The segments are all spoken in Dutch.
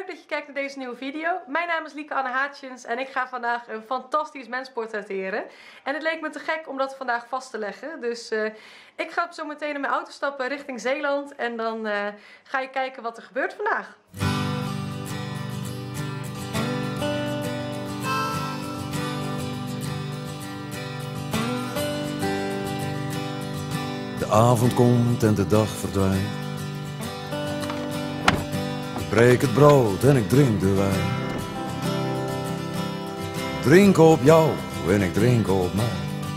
dat je kijkt naar deze nieuwe video. Mijn naam is Lieke Anne Haatjens en ik ga vandaag een fantastisch mens portretteren. En het leek me te gek om dat vandaag vast te leggen. Dus ik ga zo meteen in mijn auto stappen richting Zeeland en dan ga je kijken wat er gebeurt vandaag. De avond komt en de dag verdwijnt. Ik breek het brood en ik drink de wijn. Drink op jou en ik drink op mij.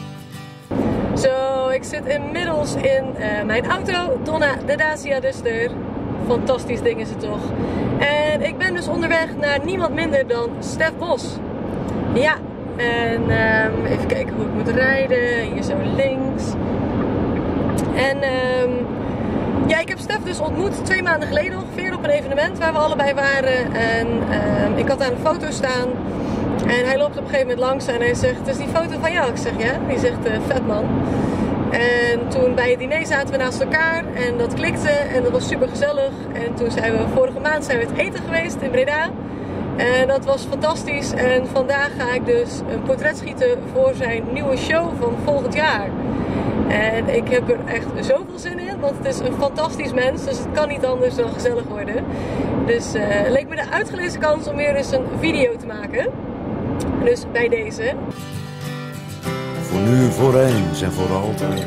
Zo, ik zit inmiddels in mijn auto. Donna de Dacia Duster. Fantastisch ding is het toch. En ik ben dus onderweg naar niemand minder dan Stef Bos. Ja, en even kijken hoe ik moet rijden. Hier zo links. En ja, ik heb Stef dus ontmoet 2 maanden geleden ongeveer op een evenement waar we allebei waren. En ik had daar een foto staan. En hij loopt op een gegeven moment langs en hij zegt: "Het is die foto van jou." Ik zeg: "Ja." Die zegt: "Vet man." En toen bij het diner zaten we naast elkaar en dat klikte en dat was super gezellig. En toen zijn we vorige maand het eten geweest in Breda. En dat was fantastisch. En vandaag ga ik dus een portret schieten voor zijn nieuwe show van volgend jaar. En ik heb er echt zoveel zin in, want het is een fantastisch mens, dus het kan niet anders dan gezellig worden. Dus het leek me de uitgelezen kans om weer eens een video te maken. Dus bij deze. Voor nu, voor eens en voor altijd.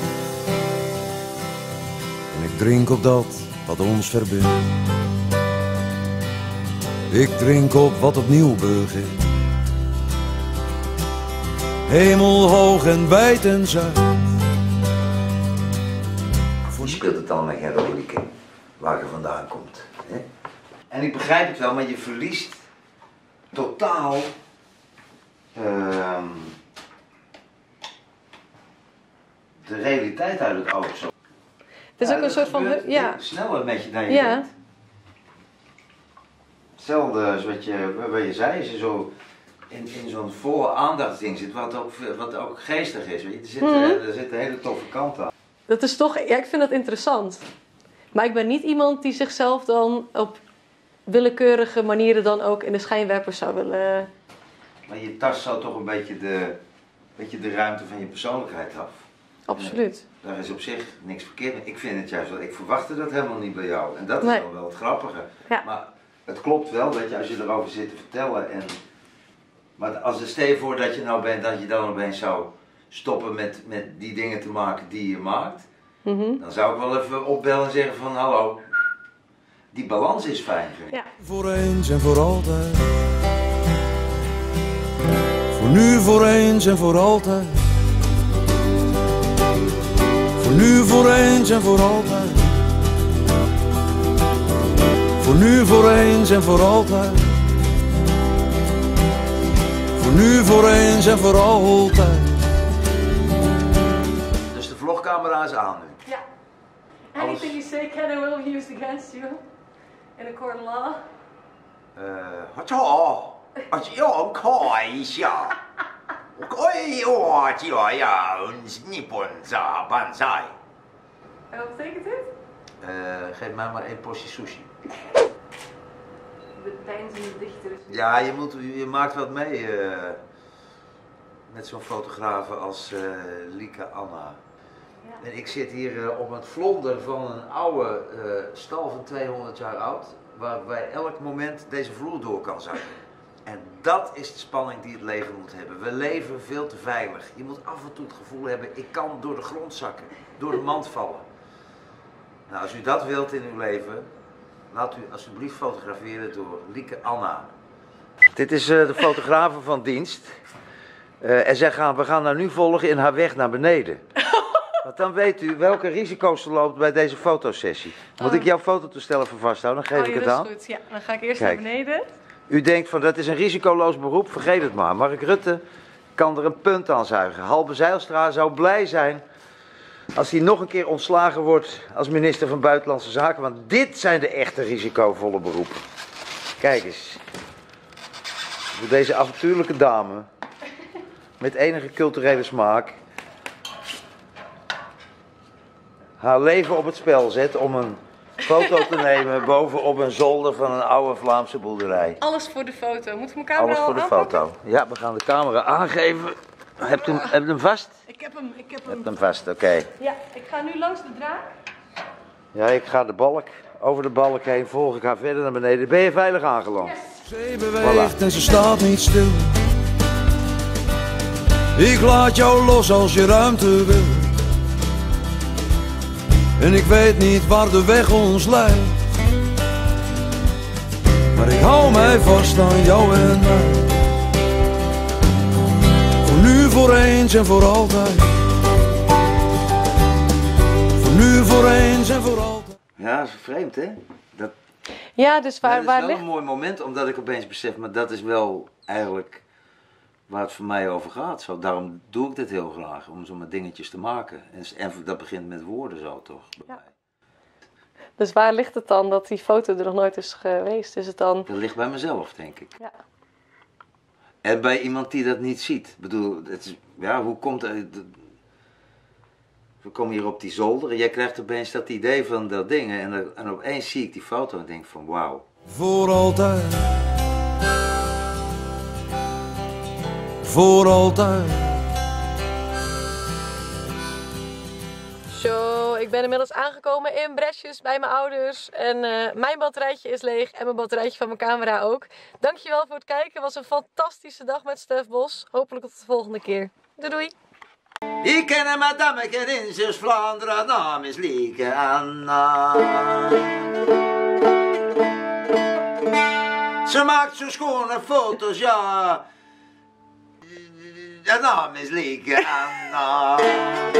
En ik drink op dat wat ons verbindt. Ik drink op wat opnieuw begint. Hemelhoog en wijd en zuid. Je speelt het dan met Lieke, waar je vandaan komt. Hè? En ik begrijp het wel, maar je verliest totaal de realiteit uit het oog. Zo. Het is ook een soort van... Ja. Sneller met je dan je denkt. Hetzelfde als wat je zei, als je zo in zo'n volle aandachtsding zit, wat ook geestig is. Weet je? Er zit een hele toffe kant aan. Dat is toch... Ja, ik vind dat interessant. Maar ik ben niet iemand die zichzelf dan op willekeurige manieren dan ook in de schijnwerpers zou willen... Maar je tast zo toch een beetje de ruimte van je persoonlijkheid af. Absoluut. Daar is op zich niks verkeerd mee. Ik vind het juist wel, ik verwachtte dat helemaal niet bij jou. En dat is dan wel het grappige. Ja. Maar het klopt wel dat je als je erover zit te vertellen maar als stel je voor dat je nou bent, dat je dan opeens zou stoppen met die dingen te maken die je maakt. Dan zou ik wel even opbellen en zeggen van hallo, die balans is fijn. Ja. Voor eens en voor altijd. Voor nu, voor eens en voor altijd. Voor nu, voor eens en voor altijd. Voor nu, voor eens en voor altijd. Voor nu, voor eens en voor altijd. Dus de vlogcamera is aan nu. Ja. Anything you say can and will be used against you in a court of law. En wat betekent dit? Geef mij maar 1 portie sushi. De deinzende dichter. Ja, je maakt wat mee met zo'n fotografe als Lieke Anna. Ja. En ik zit hier op het vlonder van een oude stal van 200 jaar oud, waar bij elk moment deze vloer door kan zakken. En dat is de spanning die het leven moet hebben. We leven veel te veilig. Je moet af en toe het gevoel hebben, ik kan door de grond zakken, door de mand vallen. Nou, als u dat wilt in uw leven, laat u alsjeblieft fotograferen door Lieke Anna. Dit is de fotografe van dienst. En we gaan haar nu volgen in haar weg naar beneden. Want dan weet u welke risico's er loopt bij deze fotosessie. Moet ik jouw fototoestel even vasthouden, dan geef ik het aan. Dat is goed. Ja, dan ga ik eerst naar beneden. U denkt van dat is een risicoloos beroep, vergeet het maar. Mark Rutte kan er een punt aan zuigen. Halbe Zijlstra zou blij zijn als hij nog een keer ontslagen wordt als minister van Buitenlandse Zaken. Want dit zijn de echte risicovolle beroepen. Kijk eens. Hoe deze avontuurlijke dame met enige culturele smaak haar leven op het spel zet om een foto te nemen boven op een zolder van een oude Vlaamse boerderij. Alles voor de foto. Moet ik mijn camera Alles voor de foto. Ja, we gaan de camera aangeven. Heb je hem vast? Ik heb hem. Heb hem vast, oké. Ja, ik ga nu langs de draak. Ja, ik ga de balk, over de balk heen volgen. Ik ga verder naar beneden. Ben je veilig aangeland? Yes. Zee beweegt en ze staat niet stil. Ik laat jou los als je ruimte wil. En ik weet niet waar de weg ons leidt. Maar ik hou mij vast aan jou en mij. Voor nu, voor eens en voor altijd. Voor nu, voor eens en voor altijd. Ja, dat is vreemd, hè? Ja, dus Dat is waar wel ligt... een mooi moment, omdat ik opeens besef, maar dat is wel eigenlijk waar het voor mij over gaat. Zo, daarom doe ik dit heel graag, om zomaar dingetjes te maken. En dat begint met woorden zo, toch? Bij mij. Dus waar ligt het dan dat die foto er nog nooit is geweest? Is het dan... Dat ligt bij mezelf, denk ik. Ja. En bij iemand die dat niet ziet. Ik bedoel, het is, ja, hoe komt het... We komen hier op die zolder en jij krijgt opeens dat idee van dat ding. En opeens zie ik die foto en denk van wauw. Voor altijd. Voor altijd. Zo, ik ben inmiddels aangekomen in Bresjes bij mijn ouders. En mijn batterijtje is leeg en mijn batterijtje van mijn camera ook. Dankjewel voor het kijken. Het was een fantastische dag met Stef Bos. Hopelijk tot de volgende keer. Doei doei! Ik ken madame in Zuid-Vlaanderen, naam is Lieke Anna. Ze maakt zo schone foto's, ja. De naam is Lieke Anna.